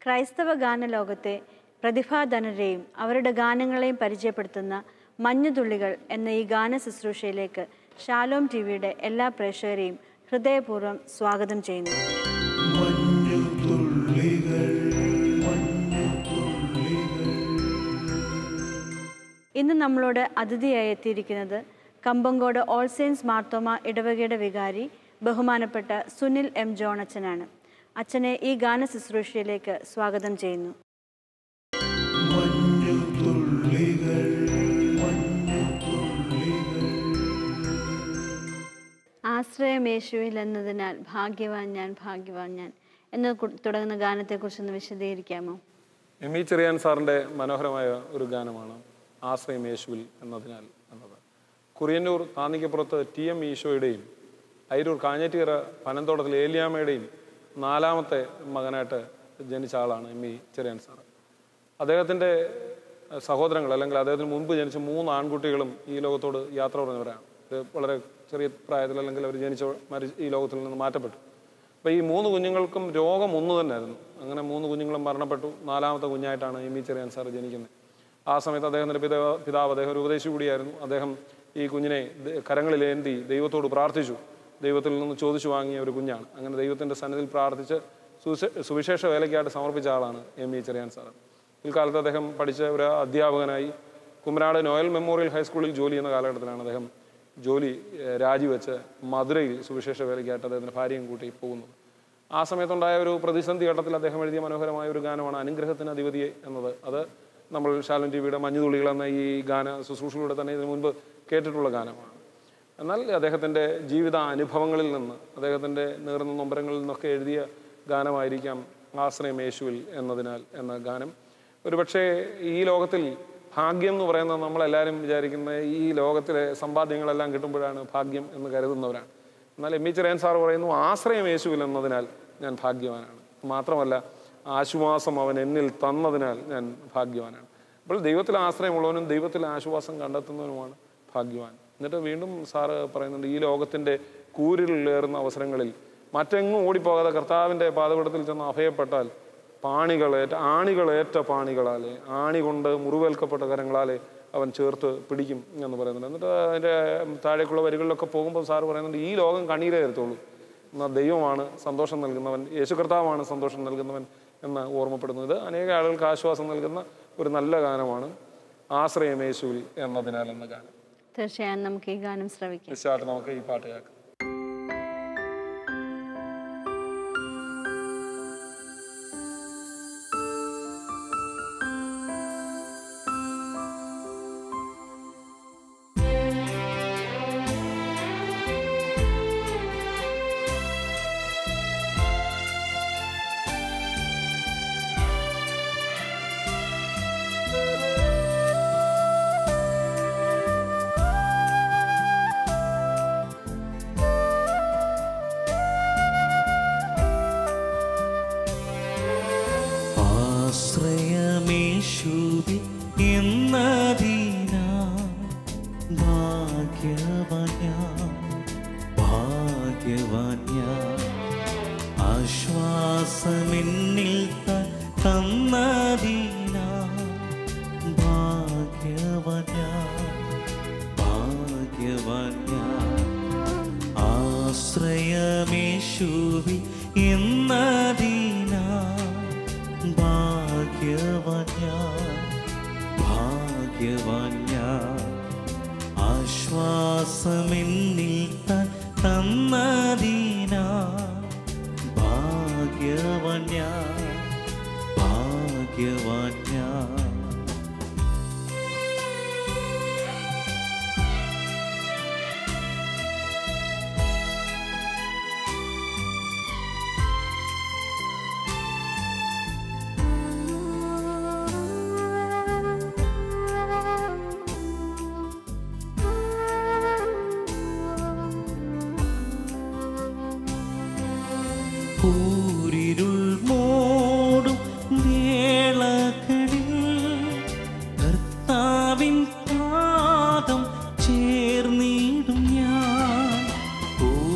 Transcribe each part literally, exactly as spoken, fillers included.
ക്രൈസ്തവ ഗാനലോകത്തെ പ്രതിഭാധനരെയും അവരുടെ ഗാനങ്ങളെയും പരിചയപ്പെടുത്തുന്ന മഞ്ഞുതുള്ളികൾ എന്ന ഈ ഗാന ശുശ്രൂഷയിലേക്ക് ഷാലോം ടി വിയുടെ എല്ലാ പ്രേക്ഷകരെയും ഹൃദയപൂർവ്വം സ്വാഗതം ചെയ്യുന്നു. ഇന്ന് നമ്മളോട് അതിഥിയായി എത്തിയിരിക്കുന്നത് കമ്പങ്കോട് ഓൾ സെയിൻസ് മാർത്തോമ ഇടവകയുടെ വികാരി ബഹുമാനപ്പെട്ട സുനിൽ എം ജോൺ അച്ഛനാണ്. അച്ഛനെ ഈ ഗാന ശുശ്രൂഷയിലേക്ക് സ്വാഗതം ചെയ്യുന്നു. ആശ്രയം യേശുവിൽ എന്നതിനാൽ ഭാഗ്യവാൻ ഞാൻ ഭാഗ്യവാൻ ഞാൻ എന്ന് തുടങ്ങുന്ന ഗാനത്തെക്കുറിച്ചൊന്ന് വിശദീകരിക്കാമോ? എം ഇ ചെറിയാൻ സാറിൻ്റെ മനോഹരമായ ഒരു ഗാനമാണ് ആശ്രയം യേശുവിൽ എന്നതിനാൽ എന്നത്. കുറിയന്നൂർ താന്നിക്കപ്പുറത്ത് ടി എം ഈശോയുടെയും അയിരൂർ കാഞ്ഞേറ്റിയറ പനന്തോട്ടത്തിൽ ഏലിയാമ്മയുടെയും നാലാമത്തെ മകനായിട്ട് ജനിച്ച ആളാണ് എം ഇ ചെറിയാൻ സാറ്. അദ്ദേഹത്തിൻ്റെ സഹോദരങ്ങൾ അല്ലെങ്കിൽ അദ്ദേഹത്തിന് മുൻപ് ജനിച്ച മൂന്ന് ആൺകുട്ടികളും ഈ ലോകത്തോട് യാത്ര പറഞ്ഞവരാണ്. ഇത് വളരെ ചെറിയ പ്രായത്തിൽ അല്ലെങ്കിൽ അവർ ജനിച്ച മരി ഈ ലോകത്തിൽ നിന്ന് മാറ്റപ്പെട്ടു. അപ്പോൾ ഈ മൂന്ന് കുഞ്ഞുങ്ങൾക്കും രോഗം ഒന്ന് തന്നെയായിരുന്നു. അങ്ങനെ മൂന്ന് കുഞ്ഞുങ്ങളും മരണപ്പെട്ടു. നാലാമത്തെ കുഞ്ഞായിട്ടാണ് എം ഇ ചെറിയാൻ സാറ് ജനിക്കുന്നത്. ആ സമയത്ത് അദ്ദേഹത്തിൻ്റെ പിതാവ് പിതാവ് അദ്ദേഹം ഒരു ഉപദേശി കൂടിയായിരുന്നു. അദ്ദേഹം ഈ കുഞ്ഞിനെ കരങ്ങളിലേന്തി ദൈവത്തോട് പ്രാർത്ഥിച്ചു. ദൈവത്തിൽ നിന്ന് ചോദിച്ചു വാങ്ങിയ ഒരു കുഞ്ഞാണ്. അങ്ങനെ ദൈവത്തിൻ്റെ സന്നിധിയിൽ പ്രാർത്ഥിച്ച് സുവിശേഷ വേലയ്ക്കായിട്ട് സമർപ്പിച്ച ആളാണ് എം ഇ ചെറിയാൻ സാറ്. പിൽക്കാലത്ത് അദ്ദേഹം പഠിച്ച ഒരു അധ്യാപകനായി കുമരാട് നോയൽ മെമ്മോറിയൽ ഹൈസ്കൂളിൽ ജോലി ചെയ്യുന്ന കാലഘട്ടത്തിലാണ് അദ്ദേഹം ജോലി രാജിവെച്ച് മധുരയിൽ സുവിശേഷ വേലയ്ക്കായിട്ട് അദ്ദേഹത്തിൻ്റെ ഭാര്യയും കൂട്ടി പോകുന്നത്. ആ സമയത്തുണ്ടായ ഒരു പ്രതിസന്ധി ഘട്ടത്തിൽ അദ്ദേഹം എഴുതിയ മനോഹരമായ ഒരു ഗാനമാണ് അനുഗ്രഹത്തിന് അധിപതിയെ എന്നത്. അത് നമ്മൾ ഷാലോം ടി വിയുടെ മഞ്ഞുതുള്ളികൾ എന്ന ഈ ഗാന ശുശ്രൂഷയിലൂടെ തന്നെ ഇതിനു മുൻപ് കേട്ടിട്ടുള്ള ഗാനമാണ്. എന്നാൽ അദ്ദേഹത്തിൻ്റെ ജീവിത അനുഭവങ്ങളിൽ നിന്ന് അദ്ദേഹത്തിൻ്റെ നേർന്ന നൊമ്പരങ്ങളിൽ നിന്നൊക്കെ എഴുതിയ ഗാനമായിരിക്കാം ആശ്രയം യേശുവിൽ എന്നതിനാൽ എന്ന ഗാനം. ഒരുപക്ഷെ ഈ ലോകത്തിൽ ഭാഗ്യം എന്ന് പറയുന്നത് നമ്മളെല്ലാവരും വിചാരിക്കുന്ന ഈ ലോകത്തിലെ സമ്പാദ്യങ്ങളെല്ലാം കിട്ടുമ്പോഴാണ് ഭാഗ്യം എന്ന് കരുതുന്നവരാണ്. എന്നാൽ എം ഇ ചെറിയാൻ സാർ പറയുന്നു ആശ്രയം യേശുവിൽ എന്നതിനാൽ ഞാൻ ഭാഗ്യവാനാണ്. മാത്രമല്ല ആശ്വാസം അവൻ എന്നിൽ തന്നതിനാൽ ഞാൻ ഭാഗ്യവാനാണ്. അപ്പോൾ ദൈവത്തിൽ ആശ്രയമുള്ളവനും ദൈവത്തിൽ ആശ്വാസം കണ്ടെത്തുന്നവനുമാണ് ഭാഗ്യവാൻ. എന്നിട്ട് വീണ്ടും സാറ് പറയുന്നുണ്ട് ഈ ലോകത്തിൻ്റെ കൂരിലേറുന്ന അവസരങ്ങളിൽ മറ്റെങ്ങും ഓടിപ്പോകാതെ കർത്താവിൻ്റെ പാദപീഠത്തിൽ ചെന്ന് അഭയപ്പെട്ടാൽ പാണികളേറ്റ ആണികളേറ്റ പാണികളാലെ ആണി കൊണ്ട് മുറിവേൽക്കപ്പെട്ട കരങ്ങളാലെ അവൻ ചേർത്ത് പിടിക്കും എന്ന് പറയുന്നുണ്ട്. എന്നിട്ട് അതിൻ്റെ താഴേക്കുള്ള വരികളിലൊക്കെ പോകുമ്പോൾ സാറ് പറയുന്നുണ്ട് ഈ ലോകം കണ്ണീരേ തരത്തുള്ളൂ, എന്നാൽ ദൈവമാണ് സന്തോഷം നൽകുന്നവൻ, യേശു കർത്താവാണ് സന്തോഷം നൽകുന്നവൻ എന്ന് ഓർമ്മപ്പെടുന്നത് അനേക ആളുകൾക്ക് ആശ്വാസം നൽകുന്ന ഒരു നല്ല ഗാനമാണ് ആശ്രയം യേശുവിൽ എന്നതിനാൽ എന്ന ഗാനം. തീർച്ചയായും നമുക്ക് ഈ ഗാനം ശ്രവിക്കാം. തീർച്ചയായിട്ടും നമുക്ക് ഈ പാട്ട് കേൾക്കാം.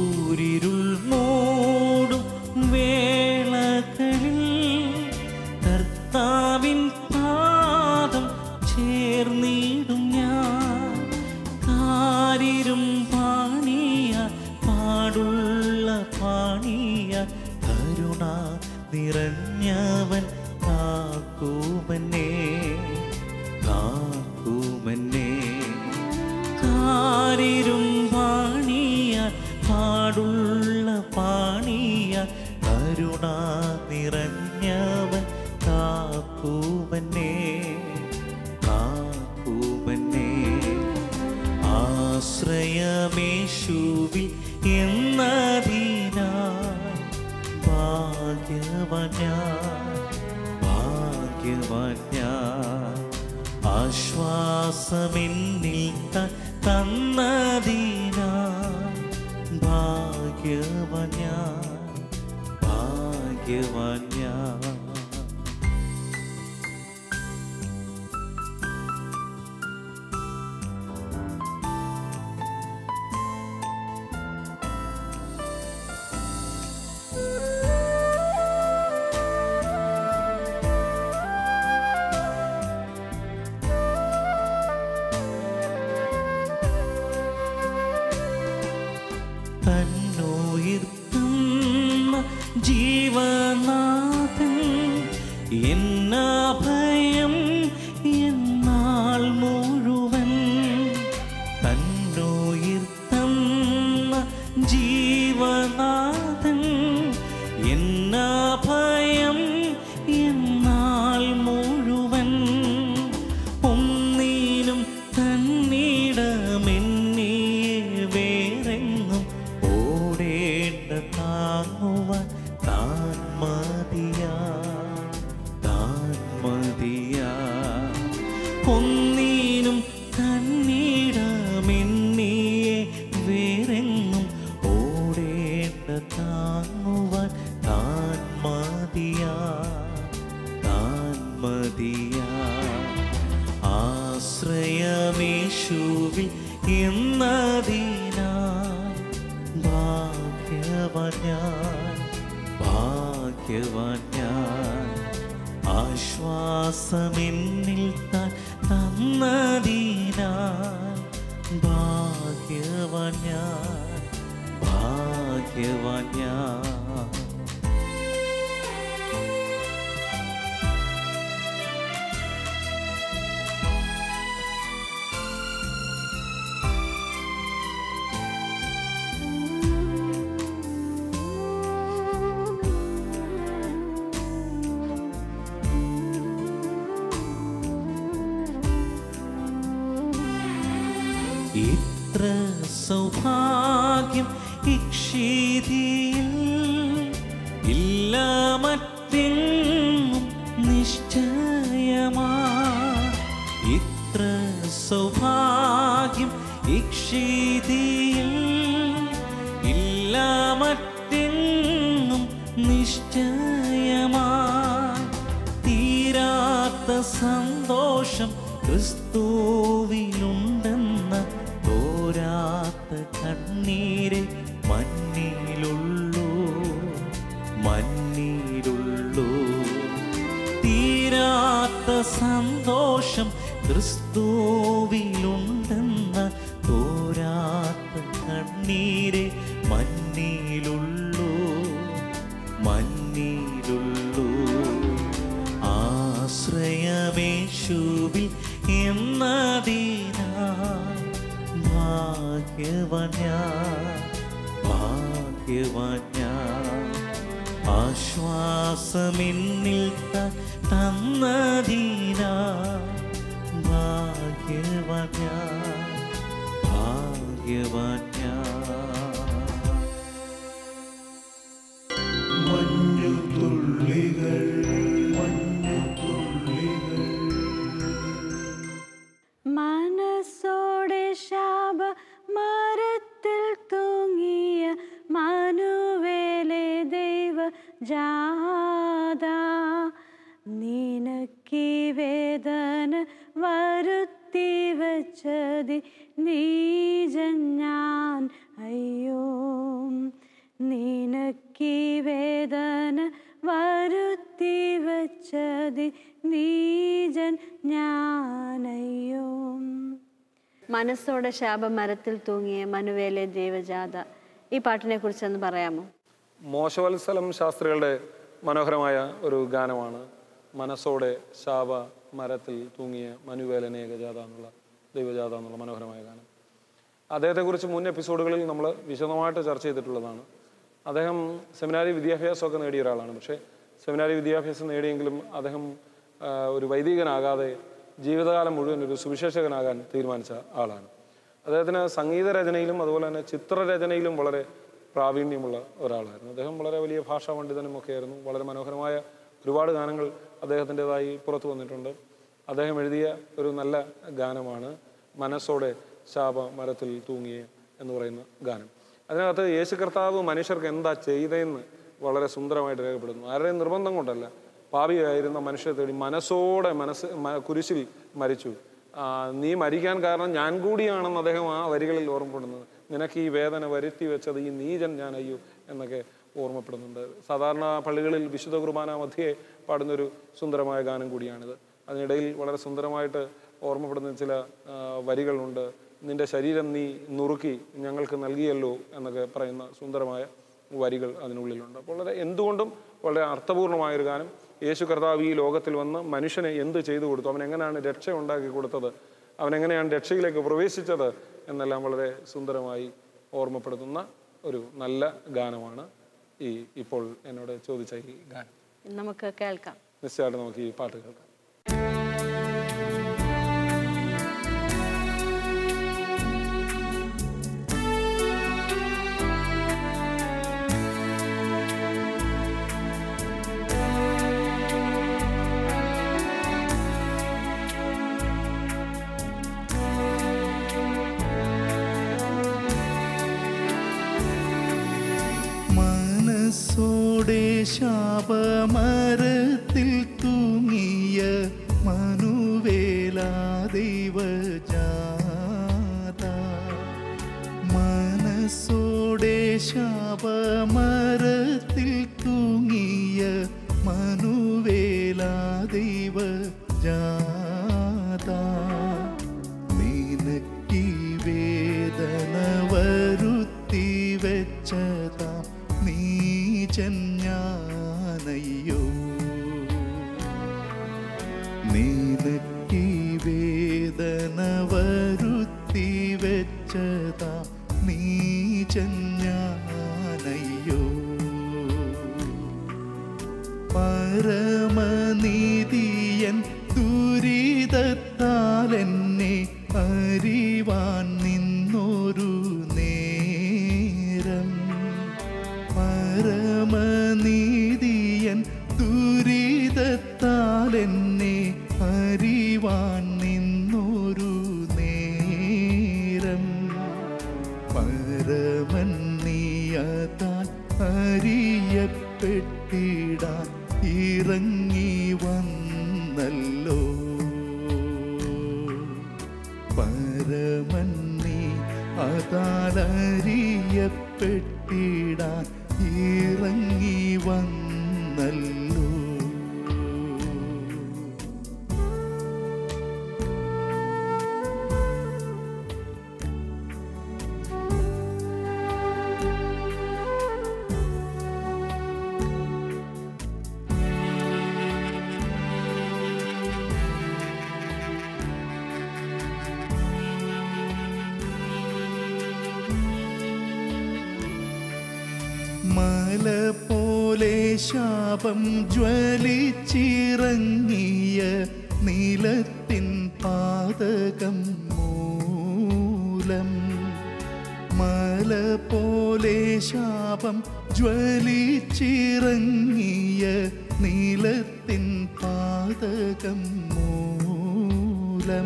ൂരിരുൾ മൂടും വേളകളിൽ കരുണ നിറഞ്ഞവൻ കാക്കുമെന്നെ കാക്കുമെന്നെ. കാരിരും പാണിയാൽ പാടുള്ള പാണിയാൽ കരുണ നിറഞ്ഞവൻ കാക്കുമെന്നെ കാക്കുമെന്നെ. ആശ്രയമേശുവിൽ എന്നതിനാൽ ഭാഗ്യവാൻ ഞാൻ ഭാഗ്യവാൻ ഞാൻ. ആശ്വാസമെന്നിൽ തന്നതിനാൽ ഭാഗ്യവാൻ ഞാൻ ഭാഗ്യവാൻ ഞാൻ. തന്നുയിർത്തുന്ന ജീവനാഥൻ എന്നഭയം എന്നാൾ മുഴുവൻ. തന്നുയിർത്തുന്ന ജീവനാഥൻ എന്നഭയം എന്നാൾ മുഴുവൻ. ഒന്നിനും തന്നിടമെന്നെ വേറെങ്ങും ഓടേണ്ട താങ്ങുവാൻ താൻ മതിയാ താൻ മതിയാ. ഒന്നിനും തന്നിടമെന്നെ വേറെങ്ങും ഓടേണ്ട താങ്ങുവാൻ താൻ മതിയാ താൻ മതിയാ. ആശ്രയമേശുവിൽ എന്നതിനാൽ ഭാഗ്യവാൻ ഞാൻ ഭാഗ്യവാൻ ഞാൻ. ആശ്വാസമെന്നിൽ താൻ തന്നതിനാൽ ഭാഗ്യവാൻ ഞാൻ ഭാഗ്യവാൻ ഞാൻ. ഇത്ര സൗഭാഗ്യം ഇക്ഷീതിയിൽ ഇല്ല മറ്റെങ്ങും നിശ്ചയമാ. ഇത്ര സൗഭാഗ്യം ഇക്ഷീതിയിൽ ഇല്ല മറ്റെങ്ങും നിശ്ചയമാ. തീരാത്ത സന്തോഷം ക്രിസ്തുവിലുണ്ടെന്ന തോരാത്ത കണ്ണീരെ മണ്ണിലുള്ളൂ മണ്ണിലുള്ളൂ. തീരാത്ത സന്തോഷം ക്രിസ്തുവിലുണ്ടെന്ന തോരാത്ത കണ്ണീരെ മണ്ണിലുള്ളൂ മണ്ണിലുള്ളൂ. ആശ്രയമേശുവിൽ എന്നതിനാൽ ഭാഗ്യവാൻ ഞാൻ ഭാഗ്യവാൻ ഞാൻ. ആശ്വാസമെന്നിൽ തന്നതിനാൽ ഭാഗ്യവാൻ ഞാൻ ഭാഗ്യവാൻ ഞാൻ. മഞ്ഞുതുള്ളികൾ മഞ്ഞുതുള്ളികൾ മനസ്സോടെ ശാപ മരത്തിൽ തൂങ്ങിയ മനുവേലെ ദൈവ ജാത നിനക്കീ വേദന വരുത്തി വച്ചതി നീജൻ ഞാൻ അയ്യോ. നിനക്കീ വേദന വരുത്തി വച്ചതി നീജൻ ഞാനയ്യോ. മനസ്സോടെ ശാപമരത്തിൽ തൂങ്ങിയ മനുവേലെ ദൈവജാത, ഈ പാട്ടിനെ കുറിച്ചൊന്ന് പറയാമോ? മോശവത്സലം ശാസ്ത്രികളുടെ മനോഹരമായ ഒരു ഗാനമാണ് മനസ്സോടെ ശാപ മരത്തിൽ തൂങ്ങിയ മനുവേലനെ ഗജാത എന്നുള്ള ദൈവജാത എന്നുള്ള മനോഹരമായ ഗാനം. അദ്ദേഹത്തെക്കുറിച്ച് മുൻ എപ്പിസോഡുകളിൽ നമ്മൾ വിശദമായിട്ട് ചർച്ച ചെയ്തിട്ടുള്ളതാണ്. അദ്ദേഹം സെമിനാരി വിദ്യാഭ്യാസമൊക്കെ നേടിയ ഒരാളാണ്. പക്ഷേ സെമിനാരി വിദ്യാഭ്യാസം നേടിയെങ്കിലും അദ്ദേഹം ഒരു വൈദികനാകാതെ ജീവിതകാലം മുഴുവൻ ഒരു സുവിശേഷകനാകാൻ തീരുമാനിച്ച ആളാണ്. അദ്ദേഹത്തിന് സംഗീത രചനയിലും അതുപോലെ തന്നെ ചിത്രരചനയിലും വളരെ പ്രാവീണ്യമുള്ള ഒരാളായിരുന്നു. അദ്ദേഹം വളരെ വലിയ ഭാഷാ പണ്ഡിതനും ഒക്കെ ആയിരുന്നു. വളരെ മനോഹരമായ ഒരുപാട് ഗാനങ്ങൾ അദ്ദേഹത്തിൻ്റെതായി പുറത്തു വന്നിട്ടുണ്ട്. അദ്ദേഹം എഴുതിയ ഒരു നല്ല ഗാനമാണ് മനസ്സോടെ ശാപ മരത്തിൽ തൂങ്ങിയ എന്ന് പറയുന്ന ഗാനം. അതിനകത്ത് യേശു കർത്താവ് മനുഷ്യർക്ക് എന്താ ചെയ്തതെന്ന് വളരെ സുന്ദരമായിട്ട് രേഖപ്പെടുന്നു. ആരുടെയും നിർബന്ധം കൊണ്ടല്ല, പാപിയായിരുന്ന മനുഷ്യരെ തേടി മനസ്സോടെ മനസ്സ് കുരിശിൽ മരിച്ചു. നീ മരിക്കാൻ കാരണം ഞാൻ കൂടിയാണെന്ന് അദ്ദേഹം ആ വരികളിൽ ഓർമ്മപ്പെടുന്നത്. നിനക്ക് ഈ വേദന വരുത്തി വെച്ചത് ഈ നീചൻ ഞാൻ അയ്യോ എന്നൊക്കെ ഓർമ്മപ്പെടുന്നുണ്ട്. സാധാരണ പള്ളികളിൽ വിശുദ്ധ കുർബാന മധ്യേ പാടുന്നൊരു സുന്ദരമായ ഗാനം കൂടിയാണിത്. അതിനിടയിൽ വളരെ സുന്ദരമായിട്ട് ഓർമ്മപ്പെടുന്ന ചില വരികളുണ്ട്. നിന്റെ ശരീരം നീ നുറുക്കി ഞങ്ങൾക്ക് നൽകിയല്ലോ എന്നൊക്കെ പറയുന്ന സുന്ദരമായ വരികൾ അതിനുള്ളിലുണ്ട്. അപ്പോൾ വളരെ എന്തുകൊണ്ടും വളരെ അർത്ഥപൂർണമായൊരു ഗാനം. യേശു കർത്താവ് ഈ ലോകത്തിൽ വന്ന് മനുഷ്യനെ എന്ത് ചെയ്തു കൊടുത്തു, അവൻ എങ്ങനെയാണ് രക്ഷ ഉണ്ടാക്കി കൊടുത്തത്, അവൻ എങ്ങനെയാണ് രക്ഷയിലേക്ക് പ്രവേശിച്ചത് എന്നെല്ലാം വളരെ സുന്ദരമായി ഓർമ്മപ്പെടുത്തുന്ന ഒരു നല്ല ഗാനമാണ് ഈ ഇപ്പോൾ എന്നോട് ചോദിച്ച ഈ ഗാനം. നമുക്ക് കേൾക്കാം. നിശ്ചയമായിട്ട് നമുക്ക് ഈ പാട്ട് കേൾക്കാം. മനസ്സോടെ ശാപമരത്തിൽ തൂങ്ങിയ മനുവേലാ ദൈവജാത, മനസ്സോടെ ശാപമരത്തിൽ തൂങ്ങിയ മനുവേലാ ദൈവജാത, നിനക്കീ വേദന വരുത്തി വെച്ചതാ നീചൻ ഞാനയ്യോ, നിനക്കീ വേദന വരുത്തി വെച്ചതാ നീചൻ ഞാനയ്യോ, പരമനീതിയൻ ദുരിതത്താൽ എന്നെ അറിവാൻ നിന്നൊരു നേരം, പരമനീതിയൻ ദുരിതത്താൽ എന്നെ അറിവാൻ നിന്നൊരു നേരം, പരമൻ നീയതാൽ അറിയപ്പെട്ടിടാൻ ഇറങ്ങി വന്നല്ലോ, പരമൻ നീ അതാൽ അറിയപ്പെട്ടിടാൻ ഇറങ്ങി വന്നല്ലോ. മല പോലെ ശാപം ജ്വലിച്ചിറങ്ങിയ നീലത്തിൻ പാതകം മൂലം, മല പോലെ ശാപം ജ്വലിച്ചിറങ്ങിയ നീലത്തിൻ പാതകം മൂലം,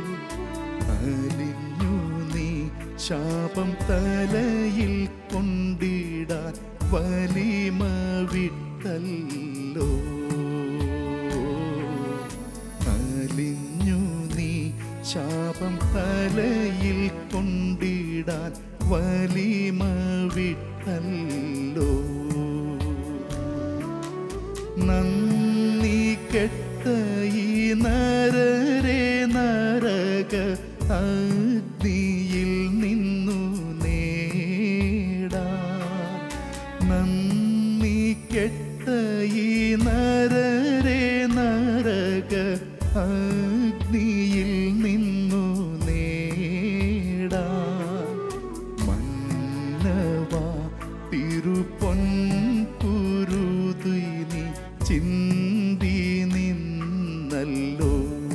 അലിഞ്ഞു നീ ശാപം തലയിൽ കൊണ്ടിടാൻ വലിമ വിട്ടല്ലോ, അലിഞ്ഞു നീ ശാപം തലയിൽ കൊണ്ടിടാൻ വലിമ വിട്ടല്ലോ, നന്ദി കെട്ട ഈ നരരെ നരക അഗ്നിയിൽ നിന്നു നേടാൻ, നന്ദി കെട്ട ഈ നരരെ നരക അഗ്നിയിൽ നിന്നു നേടാ മന്നവാ തിരുപൊൻ കുരുതുനി ചിന്തി നിന്നല്ലോ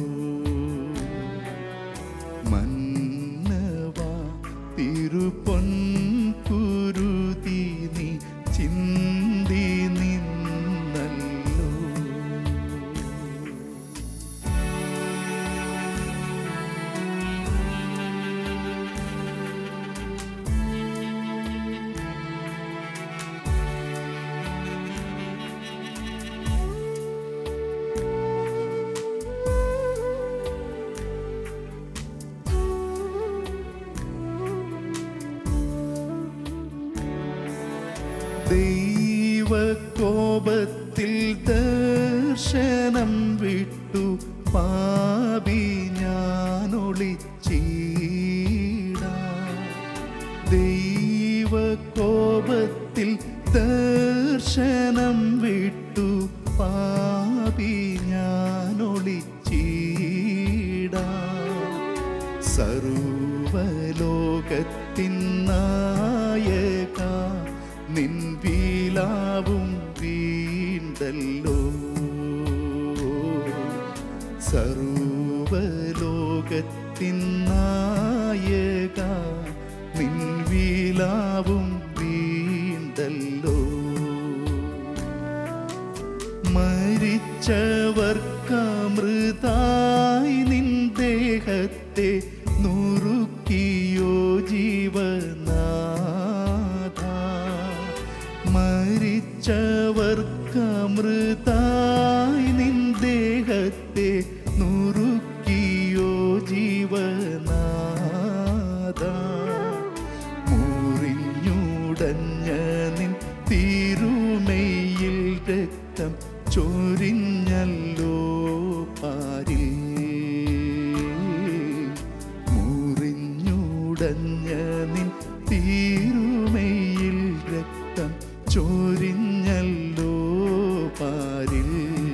മന്നവാ തിരുപൊൻ കുരുതിനി ചിന്തി നിന്നല്ലോ. ദൈവകോപത്തിൽ ദർശനം വിട്ടു പാപി ഞാനൊളിച്ചീടാം. ദൈവകോപത്തിൽ ദർശനം വിട്ടു പാപി ഞാനൊളിച്ചീടാം. സർവലോകത്തിൻ നായക നിൻ വിലാവും വീണ്ടല്ലോ. സർവലോകത്തിൻ നായക നിൻ വിലാവും വീണ്ടല്ലോ. മരിച്ചവർക്കമൃതായി നിൻ ദേഹത്തെ നുറുക്കിയോ ജീവനാഥ. മരിച്ചവർക്കമൃതായി നിൻ ദേഹത്തെ നുറുക്കിയോ ജീവനാഥ. മുറിഞ്ഞുടഞ്ഞ നിൻ തിരുമയിൽ രക്തം ചൊരിഞ്ഞല്ലോ പാരിൽ. മുറിഞ്ഞുടഞ്ഞ നിൻ തിരുമയിൽ രക്തം ചൊരിഞ്ഞല്ലോ പാരിൽ.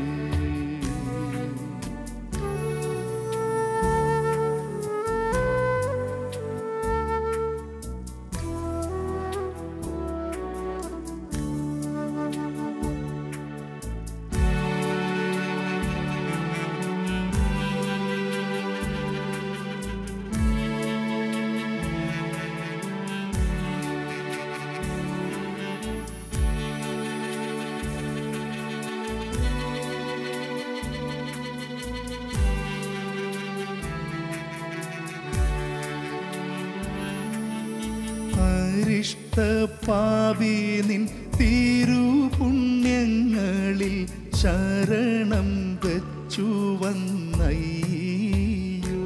അരിഷ്ടപാപി നിൻ തിരുപുണ്യങ്ങളിൽ ശരണം വെച്ചു വന്നയ്യോ.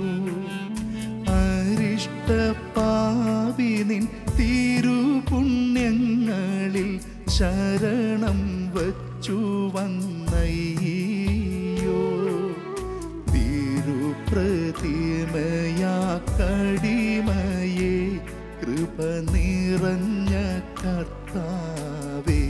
അരിഷ്ടപാപി നിൻ തിരുപുണ്യങ്ങളിൽ ശരണം വച്ചു വന്നയ്യോ. തിരുപ്രതിമയാ കടിമയെ കൃപ നിറഞ്ഞ കർത്താവേ.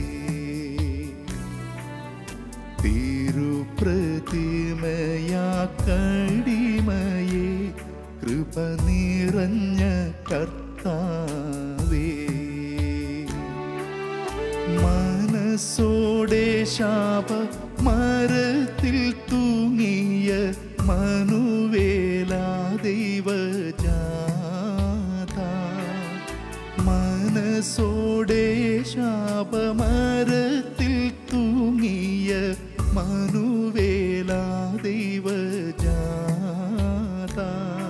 തിരുപ്രതിമയാ കടിമയെ കൃപ നിറഞ്ഞ കർത്താവേ. മനസ്സോടെ ശാപ മരത്തിൽ തൂങ്ങിയ മനുവേലാ ദൈവജാത. മനസ്സോടെ ശാപമരത്തിൽ തൂങ്ങിയ മനുവേലാ ദൈവജാത.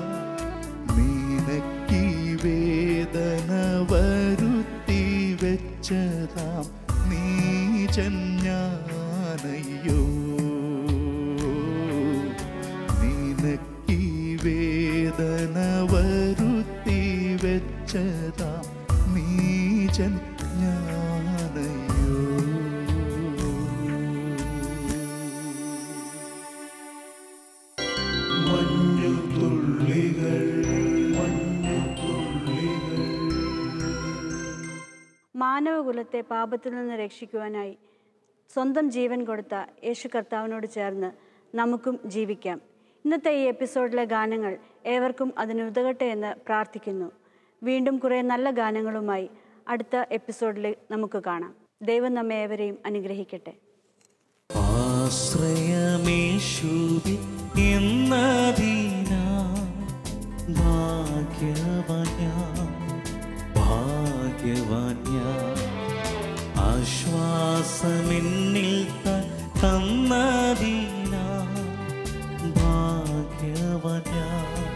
നിനക്കീ വേദന വരുത്തി വെച്ചതാം നീചൻ ഞാനയ്യോ. നിനക്കീ വേദന വരുത്തി വെച്ചതാം നീചൻ ഞാനയ്യോ. മഞ്ഞുതുള്ളികൾ മഞ്ഞുതുള്ളികൾ. മാനവകുലത്തെ പാപത്തിൽ നിന്ന് രക്ഷിക്കുവാനായി സ്വന്തം ജീവൻ കൊടുത്ത യേശു കർത്താവിനോട് ചേർന്ന് നമുക്കും ജീവിക്കാം. ഇന്നത്തെ ഈ എപ്പിസോഡിലെ ഗാനങ്ങൾ ഏവർക്കും അതിനുതകട്ടെ എന്ന് പ്രാർത്ഥിക്കുന്നു. വീണ്ടും കുറേ നല്ല ഗാനങ്ങളുമായി അടുത്ത എപ്പിസോഡിൽ നമുക്ക് കാണാം. ദൈവം നമ്മെ ഏവരെയും അനുഗ്രഹിക്കട്ടെ. ആശ്രയമേശുവിൽ എന്നതിനാ ഭാഗ്യവാന്യാ ഭാഗ്യവാന്യാ ആശ്വാസമെന്നിൽ തന്നതിനാ ഭാഗ്യവാന്യാ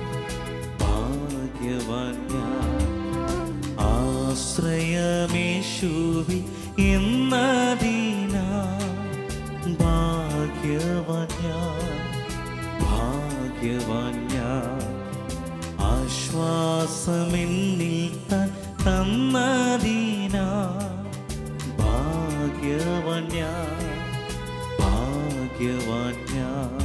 ഭാഗ്യവാന്യാ ആശ്രയമേശുവിൽ എന്നതിനാ ഭാഗ്യവാന്യാ ഭാഗ്യവാന്യാ ആശ്വാസമെന്നിൽ തന്നതിനാ ഭാഗ്യവാന്യാ ഭാഗ്യവാന്യാ